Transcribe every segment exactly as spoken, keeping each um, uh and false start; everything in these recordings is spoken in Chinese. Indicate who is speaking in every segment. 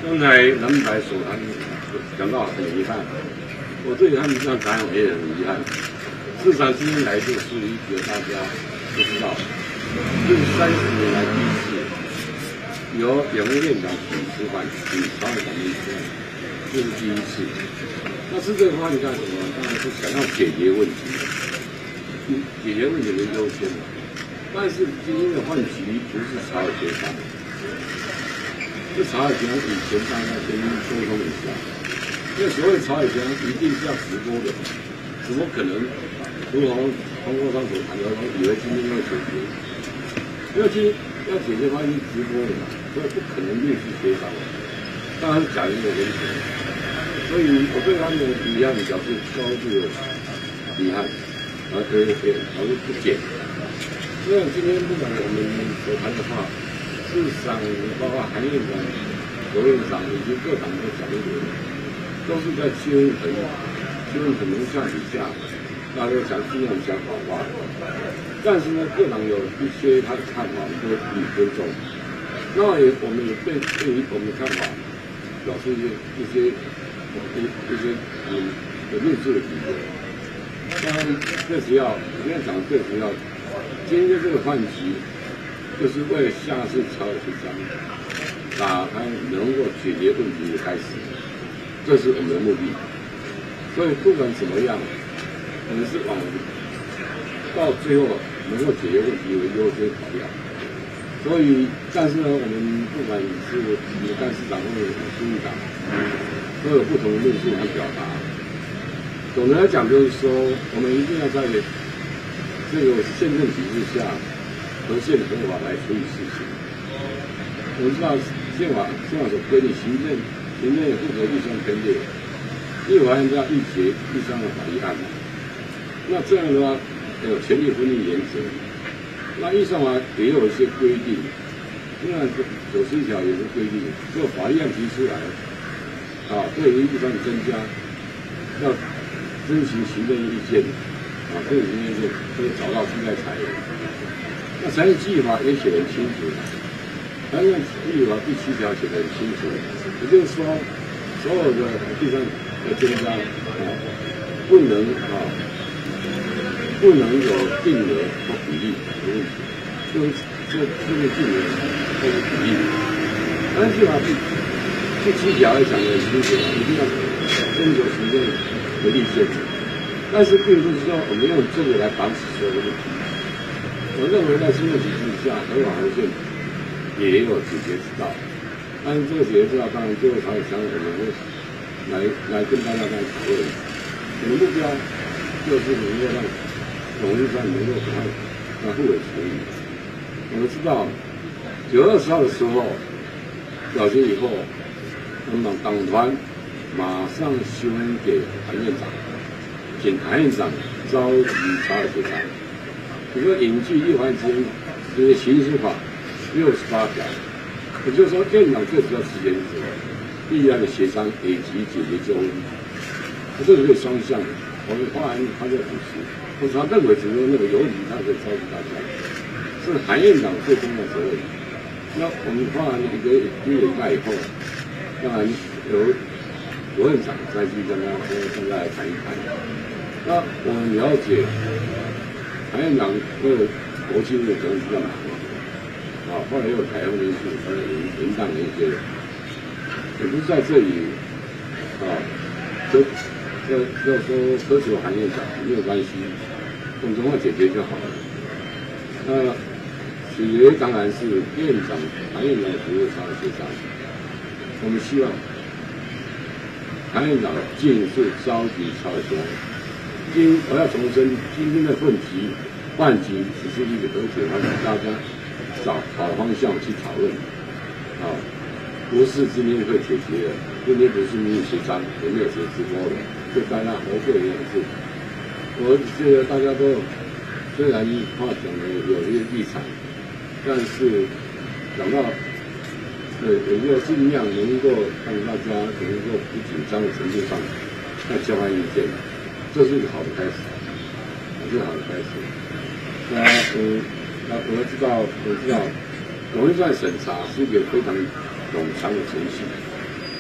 Speaker 1: 刚才蓝白所谈讲到很遗憾，我对他们这样谈也很遗憾。至少今天来这个树立一个大家都知道，这三十年来第一次由两位院长请吃饭，请朝野党员吃饭，这是第一次。那吃这个饭干什么？当然是想要解决问题，解决问题为优先的。但是今天的饭局不是朝野协商。这朝野协商以前大家先沟通一下，因为所谓朝野协商一定是要直播的，怎么可能如同通过上所谈的，以为今天要解决，因为今天要解决的话是直播的嘛，所以不可能律师协商，当然是假人有危险，所以我对他们的遗憾表示高度的遗憾，而且也表示不解。所以今天不管我们所谈的话，事实上包括韩院长、罗院长以及各党的讲一点，都是在邱文腾、邱文腾能下底下，大家都想尽量讲好话。但是呢，各党有一些他的看法，我们都予以尊重。那也我们也对对于我们的看法表示一些一些一一些嗯的论述的理由。当然，最主要我今天讲最主要。今天这个饭局，就是为了下次朝野协商打开能够解决问题的开始，这是我们的目的。所以不管怎么样，我们是往到最后能够解决问题为优先考量。所以，但是呢，我们不管是你干事长或者书记长，都有不同的论述和表达。总的来讲，就是说，我们一定要在这个宪政体制下，和宪合法来处理事情。我们知道宪法宪法所规定，行政行政也不可预算编列，立法院都要预决预算的法律案嘛。那这样的话，有权力分立原则。那预算法也有一些规定，另外九十一条也是规定，这个法律案提出来，啊，对于预算增加，要征询行政意见。啊，这个里面就可以找到替代财源。那财政计划也写得很清楚，财政计划第七条写得很清楚，也就是说，所有的预算的增加啊，不能啊，不能有定额或比例的问题，就是这这个定额或者比例。财政计划第第七条也讲得很清楚，一定要征求行政的意见。但是并不是说我们用这个来绑死所有的问题。我认为在新的体制下，合法合宪也有解决之道。但是这个解决之道，当然最后朝野协商我们会来来跟大家来讨论。我们目标就是能够让总预算能够赶快让互委处理。我们知道九月二十号的时候表决以后，我们党团马上修给韩院长。请韩院长召集朝野协商，比如说引据立法院之这些刑事法六十八条，也就是说院长最主要职权是什么？立案的协商以及解决纠纷，这个可以双向的。我们法案他在主持，或者他认为只是那个有问题，他可以召集大家，是韩院长最重要的责任。那我们法案一个一个礼拜以后，当然由罗院长再去跟他跟大家来谈一谈。那我们了解，韩院长为了国庆日可能比较忙，啊，后来又有台风因素，还有延宕的一些，也不是在这里，啊，就要要说苛求韩院长没有关系，我们总要解决就好了。那解决当然是院长韩院长的服务朝野协商，我们希望韩院长尽速召集朝野协商。今我要重申，今天的问题饭局只是一个和解方案，大家找好方向去讨论，啊，不是今天会解决的，今天不是民意协商，也没有谁直播的，就大家合作一样是。我觉得大家都虽然话讲的有一些立场，但是讲到呃，也就尽量能够让大家能够不紧张的程度上来交换意见。这是一个好的开始，这是好的开始。那嗯，那我们知道，我们知道，总预算审查是一个非常冗长的程序。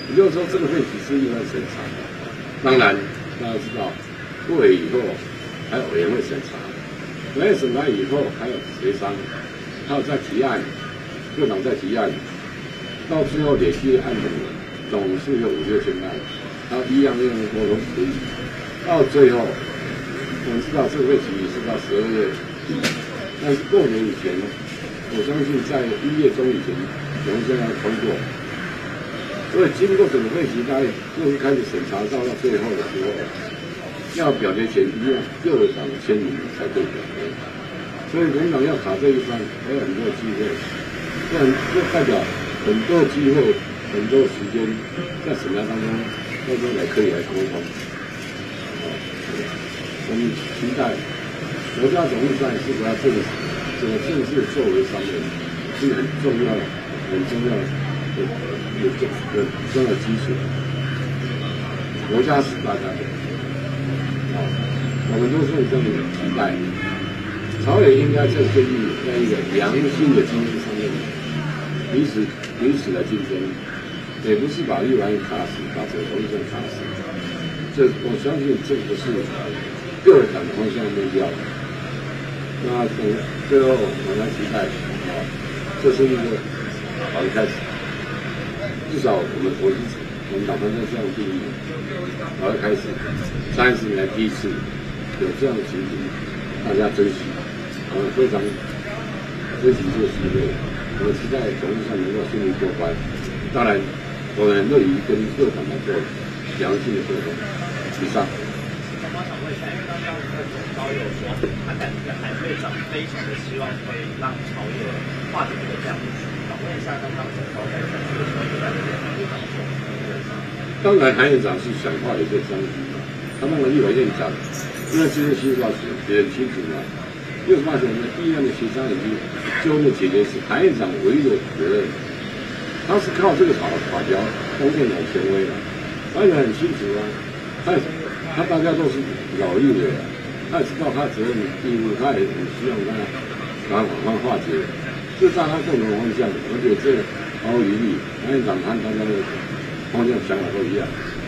Speaker 1: 也就是说，这个会体是一般审查。当然，大家知道，过了以后还有委员会审查，委员会审查以后还有协商，还有再提案，各党再提案，到最后累积的案总总数有五六千案，然后一样一样的沟通处理，到最后我们知道这个会期是到十二月底，但是过年以前，我相信在一月中以前，我们将要通过。所以经过整个会期，大概正式开始审查到到最后的时候，要表决前一定要各党签名才可以表决。所以国民党要卡这一关，还有很多机会，这样就代表很多机会、很多时间在审查当中，到时候来可以来沟通。啊，我们期待国家总预算是国家政这个政治作为上面是很重要、很重要的。有有这个重要的基础，国家是大家的，啊，我们都是这样期待。朝野应该在建立在一个良性的经济上面，彼此彼此来竞争，也不是把立法院卡死，把整个总预算卡死。这我相信这个是各党的方向目标。那等最后我们来期待，啊，这是一个好的开始。至少我们我是我们党方向这样定义，然后开始三十年来第一次有这样的情形，大家珍惜，我们非常珍惜这个机会，我们期待总预算能够顺利过关。当然，我们很乐于跟各党来做良性的沟通。以上。
Speaker 2: 我想问一下，因为刚刚高友说，他感觉韩会长非常的希望可以让朝野化解这个这样的局。问一下，刚刚总高在这个时候就在这边立法说，
Speaker 1: 当然韩院长是想化解这僵局嘛，他那个立法院长，因为这些新法也很清楚嘛，六十八条的议案的协商以及最后的解决是韩院长唯一的责任，他是靠这个法法条当电脑权威的，韩院长很清楚啊，他他大家都是老立委啊，他也知道他责任义务，他也很希望他把法官化解。这大家共同方向，而且这毫无疑虑，韩院长和大家的方向想法都一样。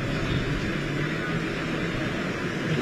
Speaker 1: 那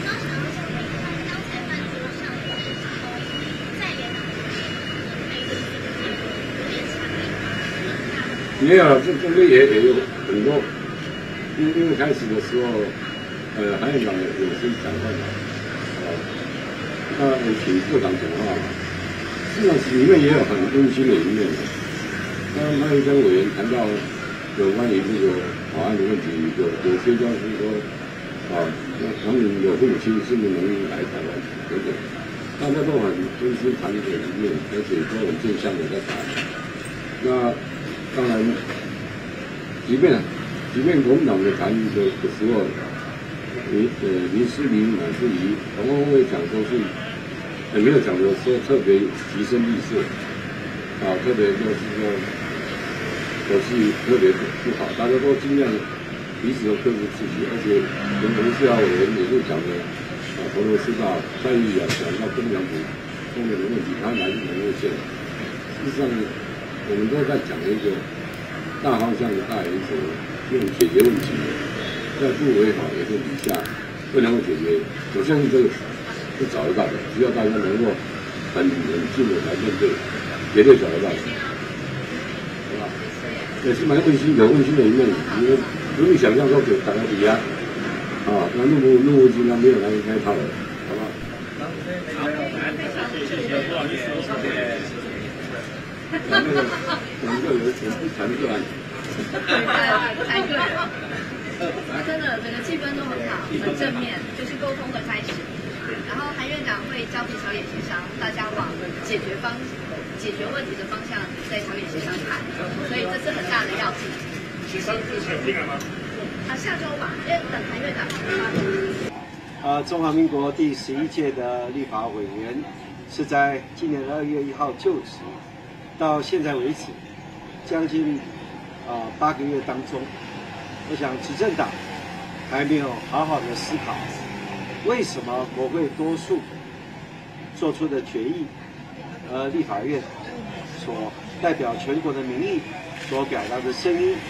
Speaker 1: 没有，这中间也也有很多，因为因为开始的时候，呃，韩院长有有些讲话嘛，哦，那请各党讲话嘛。市场里面也有很温馨的一面的。刚刚潘医生委员谈到有关于这个法案的问题，有有些就是说，啊，他们有父母亲是不是能来台湾等等，大家都很温馨谈的一面，而且都很正向的在谈。那当然，即便即便国民党的谈的的时候，林呃林思明乃至于黄光辉讲都是。也没有讲的说特别提升绿色，啊，特别就是说口气特别不好，大家都尽量彼此都克制自己，而且连洪世豪委员也是讲的，啊，头头是道，在意啊，讲到东洋补东洋的问题，他来自农业县。事实上，我们都在讲一个大方向的大原则，用解决问题，在不违法的前提下，不能够解决，我相信这个。是找得到的，只要大家能够很冷静的来面对，绝对找得到的，好吧？也是蛮温馨的，温馨的一面，因为不必想象说给大家抵押，啊，那陆路陆路金刚没有来那一套的，好不好？好，谢谢，谢谢，不好意思，谢谢。那个，我们这有有不谈个案，
Speaker 3: 不谈个人，真的整个气氛都很好，很正面，就是沟通的开始。然后韩院长会交替朝野协商，大家往解决方解决问题的方向在朝野协商谈，所以这是很大的要紧。
Speaker 2: 协商日程有定了吗？
Speaker 3: 啊，下周吧，因为等韩院长发布。
Speaker 4: 呃，中华民国第十一届的立法委员是在今年二月一号就职，到现在为止，将近啊八个月当中，我想执政党还没有好好的思考。为什么国会多数做出的决议，呃，立法院所代表全国的民意所表达的声音，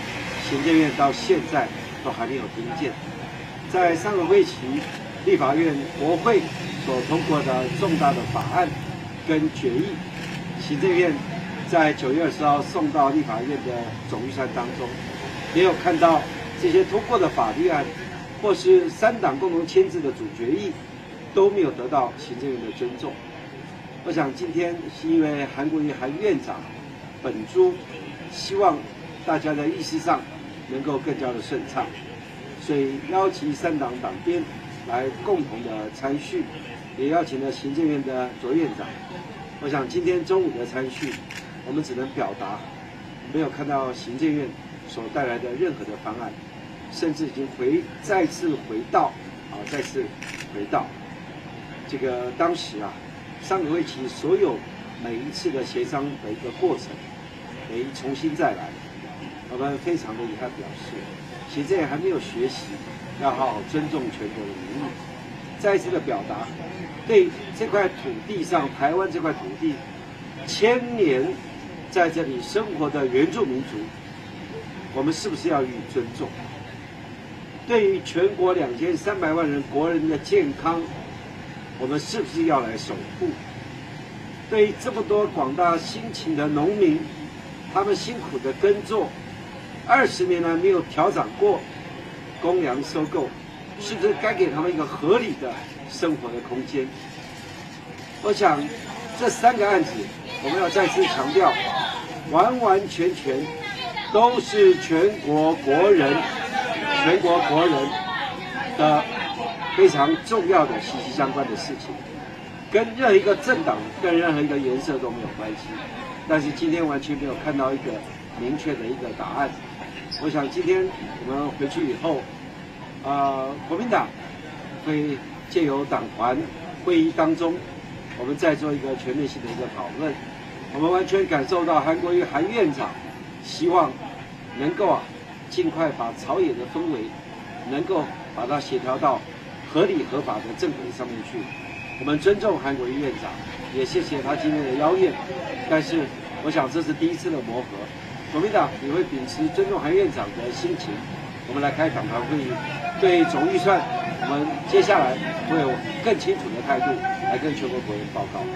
Speaker 4: 行政院到现在都还没有听见。在上个会期，立法院国会所通过的重大的法案跟决议，行政院在九月二十号送到立法院的总预算当中，没有看到这些通过的法律案，或是三党共同签字的主决议，都没有得到行政院的尊重。我想今天是因为韩国瑜韩院长本珠，希望大家在议事上能够更加的顺畅，所以邀请三党党鞭来共同的参叙，也邀请了行政院的卓院长。我想今天中午的参叙，我们只能表达没有看到行政院所带来的任何的方案，甚至已经回再次回到啊，再次回到这个当时啊，上个会期所有每一次的协商的一个过程，得重新再来。我们非常的遗憾表示，行政院还没有学习要好好尊重全国的民意，再一次的表达对这块土地上台湾这块土地千年在这里生活的原住民族，我们是不是要予以尊重？对于全国两千三百万人国人的健康，我们是不是要来守护？对于这么多广大辛勤的农民，他们辛苦的耕作，二十年来没有调涨过公粮收购，是不是该给他们一个合理的生活的空间？我想这三个案子，我们要再次强调，完完全全都是全国国人、全国国人的非常重要的息息相关的事情，跟任何一个政党、跟任何一个颜色都没有关系。但是今天完全没有看到一个明确的一个答案。我想今天我们回去以后，呃，国民党会借由党团会议当中，我们再做一个全面性的一个讨论。我们完全感受到韩国瑜韩院长希望能够啊，尽快把朝野的氛围能够把它协调到合理合法的正轨上面去。我们尊重韩国瑜院长，也谢谢他今天的邀约。但是我想这是第一次的磨合，国民党也会秉持尊重韩院长的心情，我们来开党团会议。对总预算，我们接下来会有更清楚的态度来跟全国国人报告。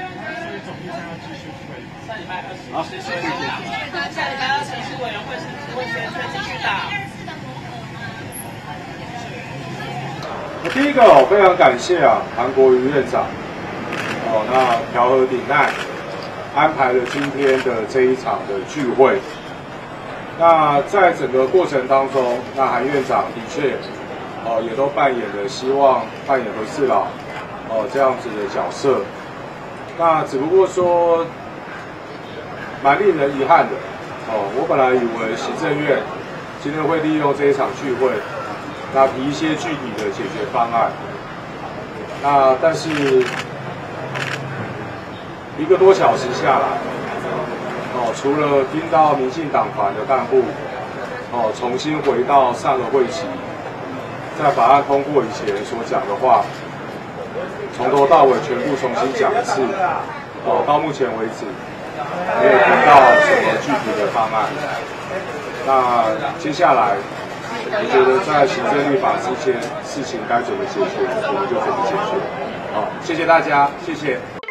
Speaker 4: 好，谢谢。
Speaker 5: 下礼拜二城市委员会是会全权继续打。
Speaker 6: 第一个，我非常感谢啊，韩国瑜院长，哦，那调和鼎鼐安排了今天的这一场的聚会。那在整个过程当中，那韩院长的确，哦，也都扮演了希望扮演和事佬，哦这样子的角色。那只不过说，蛮令人遗憾的，哦，我本来以为行政院今天会利用这一场聚会。那提一些具体的解决方案，那但是一个多小时下来，哦，除了听到民进党团的干部，哦，重新回到上个会期，在法案通过以前所讲的话，从头到尾全部重新讲一次，哦，到目前为止没有听到什么具体的方案。那接下来。我觉得在行政立法之间，事情该怎么解决，我们就怎么解决。好，谢谢大家，谢谢。